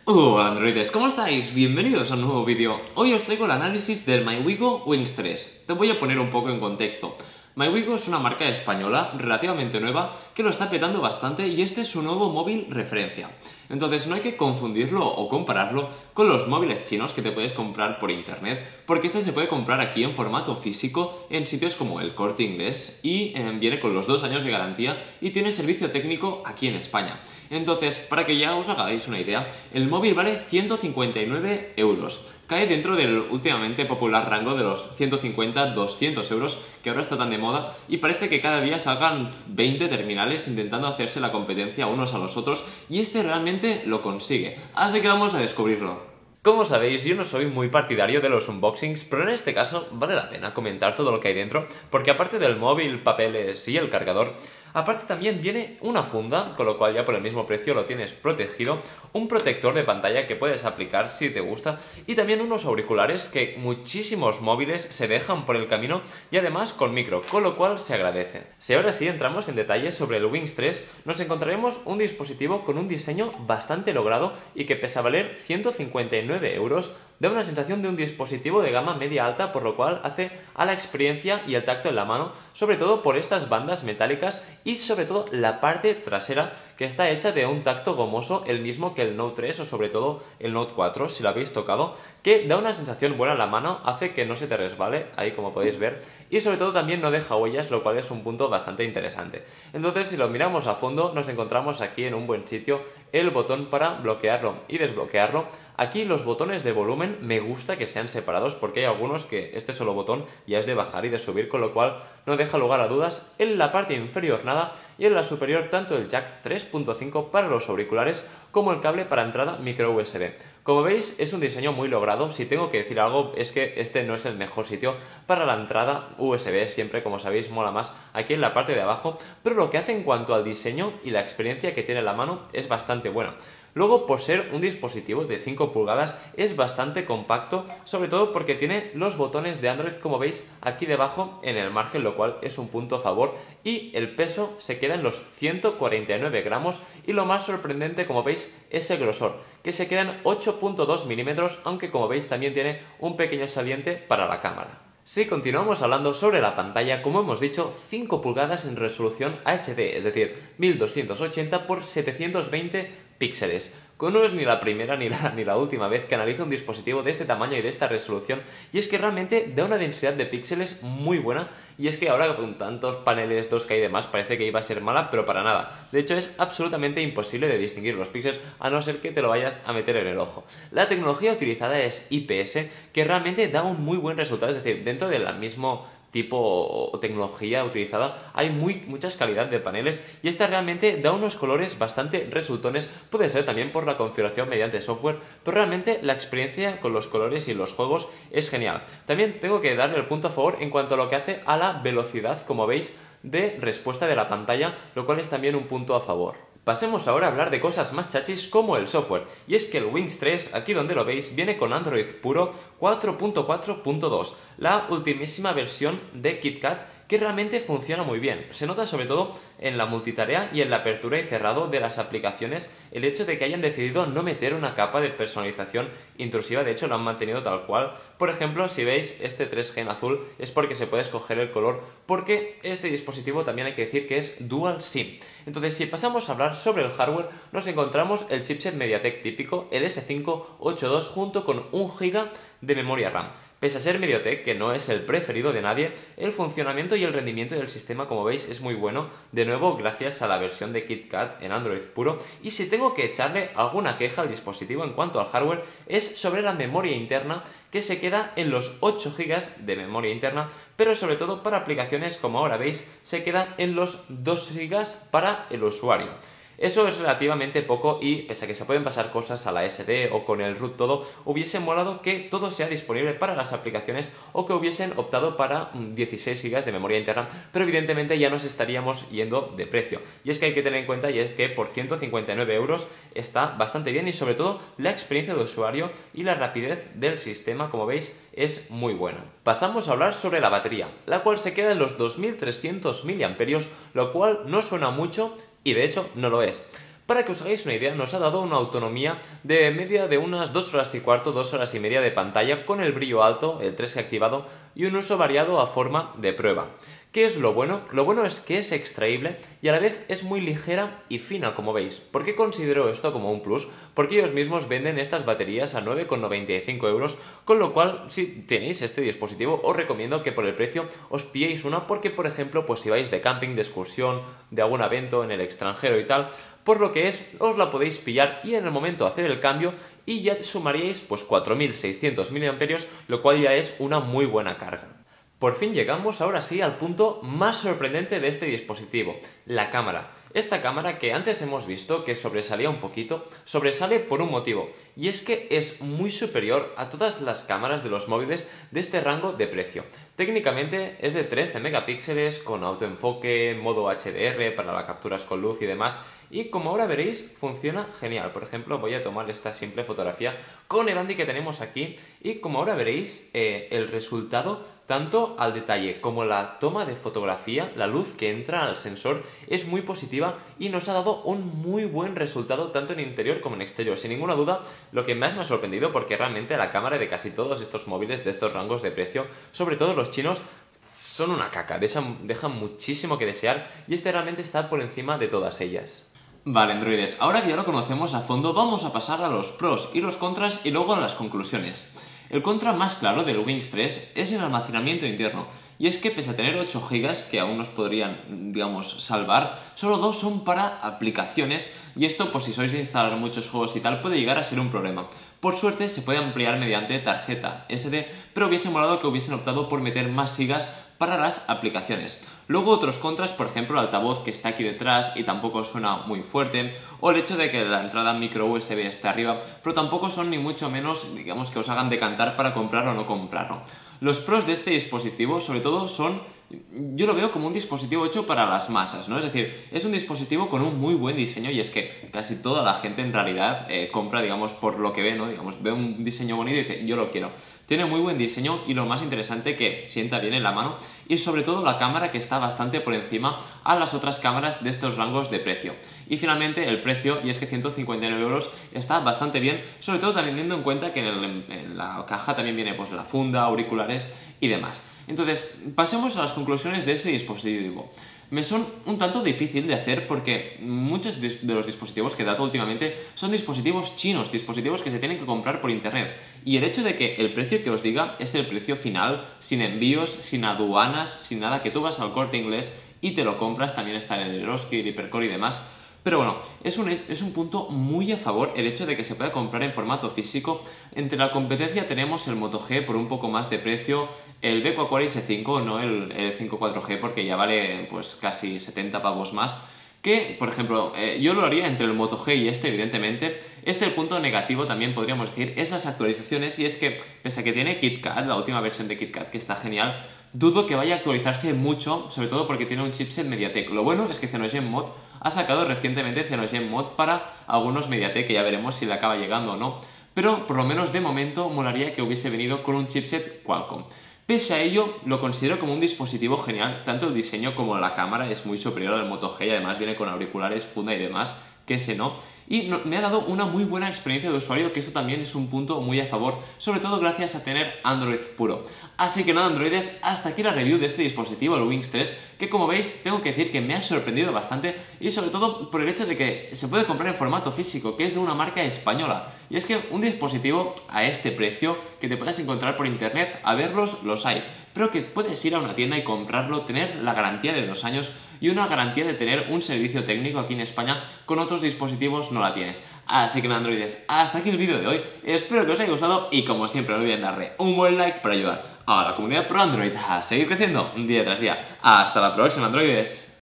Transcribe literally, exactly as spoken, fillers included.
Hola androides, ¿cómo estáis? Bienvenidos a un nuevo vídeo. Hoy os traigo el análisis del MyWigo Wings tres. Te voy a poner un poco en contexto. MyWigo es una marca española relativamente nueva que lo está petando bastante y este es su nuevo móvil referencia. Entonces no hay que confundirlo o compararlo con los móviles chinos que te puedes comprar por internet, porque este se puede comprar aquí en formato físico en sitios como el Corte Inglés y eh, viene con los dos años de garantía y tiene servicio técnico aquí en España. Entonces, para que ya os hagáis una idea, el móvil vale ciento cincuenta y nueve euros. Cae dentro del últimamente popular rango de los ciento cincuenta a doscientos euros, que ahora está tan de moda, y parece que cada día salgan veinte terminales intentando hacerse la competencia unos a los otros, y este realmente lo consigue. Así que vamos a descubrirlo. Como sabéis, yo no soy muy partidario de los unboxings, pero en este caso vale la pena comentar todo lo que hay dentro, porque aparte del móvil, papeles y el cargador, aparte también viene una funda, con lo cual ya por el mismo precio lo tienes protegido, un protector de pantalla que puedes aplicar si te gusta, y también unos auriculares que muchísimos móviles se dejan por el camino y además con micro, con lo cual se agradece. Si ahora sí entramos en detalles sobre el Wings tres, nos encontraremos un dispositivo con un diseño bastante logrado y que pese a valer ciento cincuenta y nueve euros, da una sensación de un dispositivo de gama media alta, por lo cual hace a la experiencia y el tacto en la mano, sobre todo por estas bandas metálicas y sobre todo la parte trasera, que está hecha de un tacto gomoso, el mismo que el Note tres o sobre todo el Note cuatro, si lo habéis tocado, que da una sensación buena en la mano, hace que no se te resbale, ahí como podéis ver, y sobre todo también no deja huellas, lo cual es un punto bastante interesante. Entonces, si lo miramos a fondo, nos encontramos aquí en un buen sitio el botón para bloquearlo y desbloquearlo. Aquí los botones de volumen me gusta que sean separados, porque hay algunos que este solo botón ya es de bajar y de subir, con lo cual no deja lugar a dudas. En la parte inferior nada, y en la superior tanto el jack tres punto cinco para los auriculares como el cable para entrada micro U S B. Como veis, es un diseño muy logrado. Si tengo que decir algo, es que este no es el mejor sitio para la entrada U S B. Siempre, como sabéis, mola más aquí en la parte de abajo, pero lo que hace en cuanto al diseño y la experiencia que tiene en la mano es bastante buena. Luego, por ser un dispositivo de cinco pulgadas, es bastante compacto, sobre todo porque tiene los botones de Android, como veis, aquí debajo en el margen, lo cual es un punto a favor, y el peso se queda en los ciento cuarenta y nueve gramos, y lo más sorprendente, como veis, es el grosor, que se queda en ocho punto dos milímetros, aunque como veis también tiene un pequeño saliente para la cámara. Si continuamos hablando sobre la pantalla, como hemos dicho, cinco pulgadas en resolución H D, es decir, mil doscientos ochenta por setecientos veinte píxeles. No es ni la primera ni la, ni la última vez que analizo un dispositivo de este tamaño y de esta resolución, y es que realmente da una densidad de píxeles muy buena, y es que ahora con tantos paneles dos K y demás parece que iba a ser mala, pero para nada. De hecho, es absolutamente imposible de distinguir los píxeles a no ser que te lo vayas a meter en el ojo. La tecnología utilizada es I P S, que realmente da un muy buen resultado, es decir, dentro del mismo tipo o tecnología utilizada hay muy, muchas calidad de paneles, y esta realmente da unos colores bastante resultones. Puede ser también por la configuración mediante software, pero realmente la experiencia con los colores y los juegos es genial. También tengo que darle el punto a favor en cuanto a lo que hace a la velocidad, como veis, de respuesta de la pantalla, lo cual es también un punto a favor. Pasemos ahora a hablar de cosas más chachis como el software, y es que el Wings tres, aquí donde lo veis, viene con Android puro cuatro punto cuatro punto dos, la ultimísima versión de KitKat, que realmente funciona muy bien. Se nota sobre todo en la multitarea y en la apertura y cerrado de las aplicaciones el hecho de que hayan decidido no meter una capa de personalización intrusiva. De hecho, lo han mantenido tal cual. Por ejemplo, si veis este tres G en azul es porque se puede escoger el color, porque este dispositivo también hay que decir que es Dual SIM. Entonces, si pasamos a hablar sobre el hardware, nos encontramos el chipset MediaTek típico, el S cinco ochenta y dos, junto con un giga de memoria RAM. Pese a ser MediaTek, que no es el preferido de nadie, el funcionamiento y el rendimiento del sistema, como veis, es muy bueno, de nuevo gracias a la versión de KitKat en Android puro. Y si tengo que echarle alguna queja al dispositivo en cuanto al hardware, es sobre la memoria interna, que se queda en los ocho gigas de memoria interna, pero sobre todo para aplicaciones como ahora veis, se queda en los dos gigas para el usuario. Eso es relativamente poco, y pese a que se pueden pasar cosas a la S D o con el root todo, hubiese molado que todo sea disponible para las aplicaciones, o que hubiesen optado para dieciséis gigas de memoria interna, pero evidentemente ya nos estaríamos yendo de precio. Y es que hay que tener en cuenta, y es que por ciento cincuenta y nueve euros está bastante bien, y sobre todo la experiencia de usuario y la rapidez del sistema, como veis, es muy buena. Pasamos a hablar sobre la batería, la cual se queda en los dos mil trescientos miliamperios hora, lo cual no suena mucho, y de hecho no lo es. Para que os hagáis una idea, nos ha dado una autonomía de media de unas dos horas y cuarto, dos horas y media de pantalla con el brillo alto, el tres G activado y un uso variado a forma de prueba. ¿Qué es lo bueno? Lo bueno es que es extraíble y a la vez es muy ligera y fina, como veis. ¿Por qué considero esto como un plus? Porque ellos mismos venden estas baterías a nueve con noventa y cinco euros, con lo cual, si tenéis este dispositivo, os recomiendo que por el precio os pilléis una, porque, por ejemplo, pues si vais de camping, de excursión, de algún evento en el extranjero y tal, por lo que es, os la podéis pillar y en el momento hacer el cambio y ya sumaríais pues cuatro mil seiscientos miliamperios hora, lo cual ya es una muy buena carga. Por fin llegamos ahora sí al punto más sorprendente de este dispositivo, la cámara. Esta cámara que antes hemos visto que sobresalía un poquito, sobresale por un motivo, y es que es muy superior a todas las cámaras de los móviles de este rango de precio. Técnicamente es de trece megapíxeles con autoenfoque, modo H D R para las capturas con luz y demás, y como ahora veréis funciona genial. Por ejemplo, voy a tomar esta simple fotografía con el Andy que tenemos aquí y como ahora veréis eh, el resultado tanto al detalle como la toma de fotografía, la luz que entra al sensor es muy positiva y nos ha dado un muy buen resultado tanto en interior como en exterior. Sin ninguna duda, lo que más me ha sorprendido, porque realmente la cámara de casi todos estos móviles de estos rangos de precio, sobre todo los chinos, son una caca, dejan, dejan muchísimo que desear y este realmente está por encima de todas ellas. Vale, androides, ahora que ya lo conocemos a fondo, vamos a pasar a los pros y los contras y luego a las conclusiones. El contra más claro del Wings tres es el almacenamiento interno, y es que pese a tener ocho gigas, que aún nos podrían, digamos, salvar, solo dos son para aplicaciones, y esto, pues si sois de instalar muchos juegos y tal, puede llegar a ser un problema. Por suerte se puede ampliar mediante tarjeta ese de, pero hubiese molado que hubiesen optado por meter más gigas para las aplicaciones. Luego otros contras, por ejemplo el altavoz que está aquí detrás y tampoco suena muy fuerte, o el hecho de que la entrada micro U S B está arriba, pero tampoco son ni mucho menos, digamos, que os hagan decantar para comprarlo o no comprarlo. Los pros de este dispositivo, sobre todo, son, yo lo veo como un dispositivo hecho para las masas, ¿no? Es decir, es un dispositivo con un muy buen diseño y es que casi toda la gente en realidad eh, compra, digamos, por lo que ve, ¿no? Digamos, ve un diseño bonito y dice, yo lo quiero. Tiene muy buen diseño y lo más interesante que sienta bien en la mano y sobre todo la cámara que está bastante por encima a las otras cámaras de estos rangos de precio. Y finalmente el precio, y es que ciento cincuenta y nueve euros está bastante bien, sobre todo teniendo en cuenta que en, el, en la caja también viene pues la funda, auriculares y demás. Entonces, pasemos a las conclusiones de ese dispositivo. Me son un tanto difícil de hacer porque muchos de los dispositivos que dato últimamente son dispositivos chinos, dispositivos que se tienen que comprar por internet. Y el hecho de que el precio que os diga es el precio final, sin envíos, sin aduanas, sin nada, que tú vas al Corte Inglés y te lo compras, también está en el Eroski, el Hipercore y demás. Pero bueno, es un, es un punto muy a favor el hecho de que se pueda comprar en formato físico. Entre la competencia tenemos el Moto G por un poco más de precio, el Beko Aquaris E cinco, no el E cinco cuatro G, porque ya vale pues casi setenta pavos más. Que, por ejemplo, eh, yo lo haría entre el Moto G y este, evidentemente. Este, el punto negativo también podríamos decir, es las actualizaciones, y es que, pese a que tiene KitKat, la última versión de KitKat, que está genial, dudo que vaya a actualizarse mucho, sobre todo porque tiene un chipset MediaTek. Lo bueno es que CyanogenMod Mod ha sacado recientemente CyanogenMod Mod para algunos MediaTek, que ya veremos si le acaba llegando o no. Pero, por lo menos de momento, molaría que hubiese venido con un chipset Qualcomm. Pese a ello, lo considero como un dispositivo genial, tanto el diseño como la cámara es muy superior al Moto G y además viene con auriculares, funda y demás, que ese no. Y no, me ha dado una muy buena experiencia de usuario, que esto también es un punto muy a favor, sobre todo gracias a tener Android puro. Así que nada, androides, hasta aquí la review de este dispositivo, el Wings tres, que como veis, tengo que decir que me ha sorprendido bastante y sobre todo por el hecho de que se puede comprar en formato físico, que es de una marca española. Y es que un dispositivo a este precio, que te puedas encontrar por internet, a verlos, los hay, pero que puedes ir a una tienda y comprarlo, tener la garantía de dos años y una garantía de tener un servicio técnico aquí en España, con otros dispositivos no la tienes. Así que nada, androides, hasta aquí el vídeo de hoy, espero que os haya gustado y como siempre no olviden darle un buen like para ayudar a la comunidad pro Android a seguir creciendo día tras día. Hasta la próxima, androides.